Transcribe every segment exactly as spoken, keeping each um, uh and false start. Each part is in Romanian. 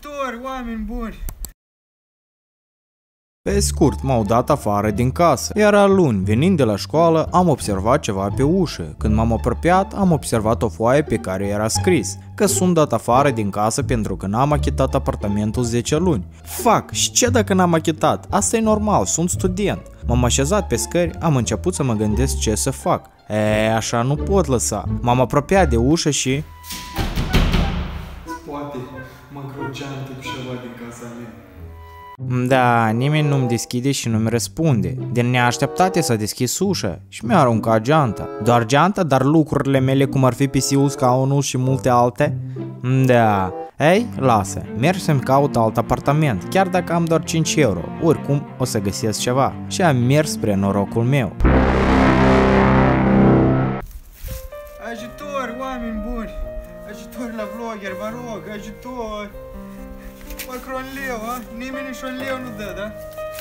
Ajutor, oameni buni! Pe scurt, m-au dat afară din casă. Era luni, venind de la școală, am observat ceva pe ușă. Când m-am apropiat, am observat o foaie pe care era scris că sunt dat afară din casă pentru că n-am achitat apartamentul zece luni. Fac, și ce dacă n-am achitat? Asta e normal, sunt student. M-am așezat pe scări, am început să mă gândesc ce să fac. E, așa nu pot lăsa. M-am apropiat de ușă și... Poate mă geantă cu ceva din casa mea. Da, nimeni nu-mi deschide și nu-mi răspunde. Din neașteptate s-a deschis ușa și mi-a aruncat geanta. Doar geanta, dar lucrurile mele cum ar fi P C-ul, scaunul și multe alte? Da, ei, lasă, merg să-mi caut alt apartament, chiar dacă am doar cinci euro. Oricum o să găsesc ceva. Și am mers spre norocul meu. Ajutor, oameni buni! Ajutor la vlogger, vă rog, ajutor! Măcar un leu, a? Nimeni nici un leu nu dă, da?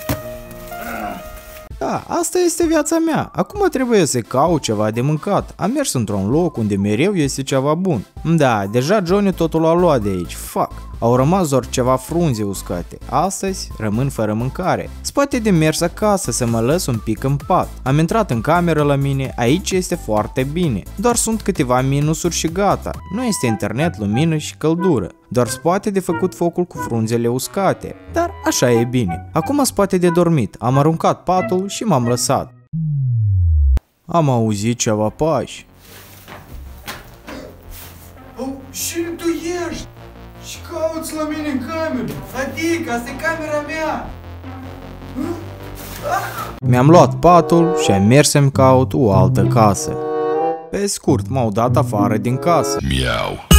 Da, asta este viața mea. Acum trebuie să caut ceva de mâncat. Am mers într-un loc unde mereu este ceva bun. Da, deja Johnny totul a luat de aici. Fuck. Au rămas doar ceva frunze uscate. Astăzi rămân fără mâncare. Spate de mers acasă să mă lăs un pic în pat. Am intrat în cameră la mine, aici este foarte bine. Doar sunt câteva minusuri și gata. Nu este internet, lumină și căldură. Doar spate de făcut focul cu frunzele uscate. Dar așa e bine. Acum spate de dormit. Am aruncat patul și m-am lăsat. Am auzit ceva pași. Oh, și tu ești? Și cauți la mine în cameră? Adică, asta e camera mea! Mi-am luat patul și am mers să-mi caut o altă casă. Pe scurt, m-au dat afară din casă. Miau.